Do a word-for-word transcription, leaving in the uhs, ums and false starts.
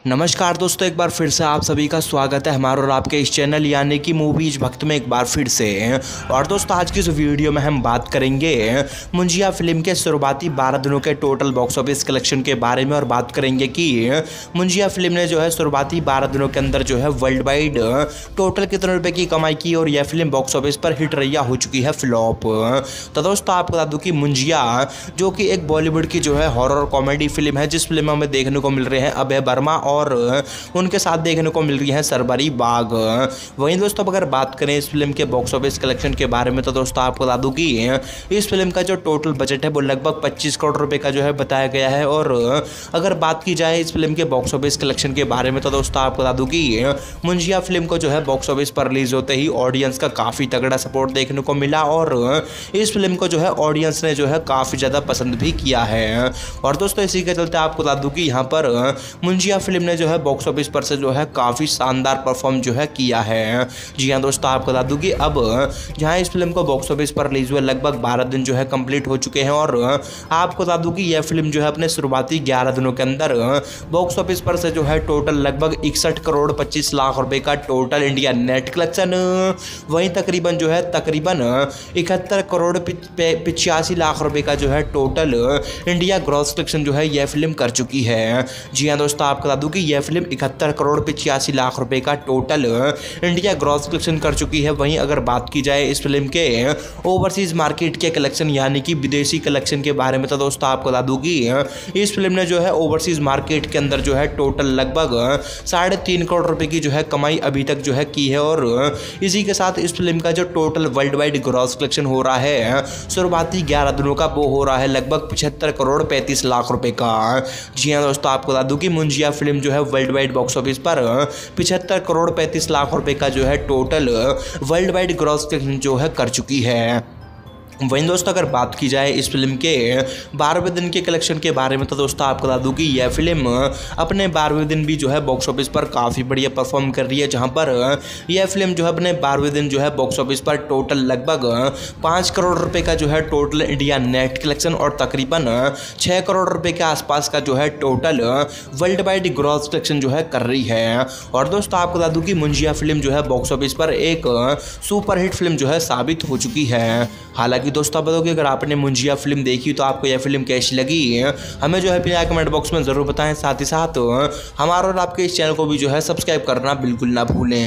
नमस्कार दोस्तों, एक बार फिर से आप सभी का स्वागत है हमारे और आपके इस चैनल यानी कि मूवीज भक्त में एक बार फिर से। और दोस्तों आज की इस वीडियो में हम बात करेंगे मुंजिया फिल्म के शुरुआती बारह दिनों के टोटल बॉक्स ऑफिस कलेक्शन के बारे में और बात करेंगे कि मुंजिया फिल्म ने जो है शुरुआती बारह दिनों के अंदर जो है वर्ल्ड वाइड टोटल कितने रुपए की कमाई की और यह फिल्म बॉक्स ऑफिस पर हिट रैया हो चुकी है फ्लॉप। तो दोस्तों आपको बता दूं कि मुंजिया जो कि एक बॉलीवुड की जो है हॉरर कॉमेडी फिल्म है, जिस फिल्म में हमें देखने को मिल रहे हैं अभय वर्मा और उनके साथ देखने को मिल रही है सरबरी बाग। वहीं दोस्तों अगर बात करें इस फिल्म के बॉक्स ऑफिस कलेक्शन के बारे में तो दोस्तों आपको बता दूं कि इस फिल्म का जो टोटल बजट है वो लगभग पच्चीस करोड़ रुपए का जो है बताया गया है। और अगर बात की जाए इस फिल्म के बॉक्स ऑफिस कलेक्शन के बारे में तो दोस्तों आपको बता दूं कि मुंजिया फिल्म को जो है बॉक्स ऑफिस पर रिलीज होते ही ऑडियंस का काफ़ी तगड़ा सपोर्ट देखने को मिला और इस फिल्म को जो है ऑडियंस ने जो है काफ़ी ज़्यादा पसंद भी किया है। और दोस्तों इसी के चलते आपको बता दूं कि यहाँ पर मुंजिया फिल्म ने जो है बॉक्स ऑफिस पर से जो है काफ़ी शानदार परफॉर्म जो है किया है। जी हाँ दोस्तों आपको बता दूं कि अब जहाँ इस फिल्म को बॉक्स ऑफिस पर रिलीज हुए लगभग बारह दिन जो है कंप्लीट हो चुके हैं और आपको बता दूं कि यह फिल्म जो है अपने शुरुआती ग्यारह दिनों के अंदर बॉक्स ऑफिस पर से जो है टोटल लगभग इकसठ करोड़ पच्चीस लाख रुपए का टोटल इंडिया नेट कलेक्शन, वहीं तकरीबन जो है तकरीबन इकहत्तर करोड़ पिचासी लाख रुपए का जो है टोटल इंडिया ग्रॉस कलेक्शन जो है यह फिल्म कर चुकी है। जी हाँ दोस्तों आपको बता दूं कि यह फिल्म इकहत्तर करोड़ पिचासी लाख रुपए का टोटल इंडिया ग्रॉस कलेक्शन कर चुकी है। वहीं अगर बात की जाए इस फिल्म के ओवरसीज मार्केट के कलेक्शन यानी कि विदेशी कलेक्शन के बारे में तो दोस्तों आपको बता दूं कि इस फिल्म ने जो है ओवरसीज मार्केट के अंदर जो है टोटल लगभग साढ़े तीन करोड़ रुपए की जो है कमाई अभी तक जो है की है। और इसी के साथ इस फिल्म का जो total world wide gross collection हो रहा है शुरुआती ग्यारह दिनों का वो हो रहा है लगभग पचहत्तर करोड़ पैंतीस लाख रुपए का। जी हाँ दोस्तों आपको बता दूं कि मुंजिया फिल्म जो है वर्ल्ड वाइड बॉक्स ऑफिस पर पचहत्तर करोड़ पैंतीस लाख रुपए का जो है टोटल वर्ल्ड वाइड ग्रॉस जो है कर चुकी है। वहीं दोस्तों अगर बात की जाए इस फिल्म के बारहवें दिन के कलेक्शन के बारे में तो दोस्तों आपको बता दूं कि यह फिल्म अपने बारहवें दिन भी जो है बॉक्स ऑफिस पर काफ़ी बढ़िया परफॉर्म कर रही है, जहां पर यह फिल्म जो है अपने बारहवें दिन जो है बॉक्स ऑफिस पर टोटल लगभग पाँच करोड़ रुपए का जो है टोटल इंडिया नेट कलेक्शन और तकरीबन छः करोड़ रुपए के आसपास का जो है total world wide gross collection जो है कर रही है। और दोस्तों आपको बता दूं कि मुंजिया फिल्म जो है बॉक्स ऑफिस पर एक सुपरहिट फिल्म जो है साबित हो चुकी है। हालांकि दोस्तों आप बताओगे अगर आपने मुंजिया फिल्म देखी तो आपको यह फिल्म कैसी लगी हमें जो है अपने कमेंट बॉक्स में ज़रूर बताएं। साथ ही साथ हमारा और आपके इस चैनल को भी जो है सब्सक्राइब करना बिल्कुल ना भूलें।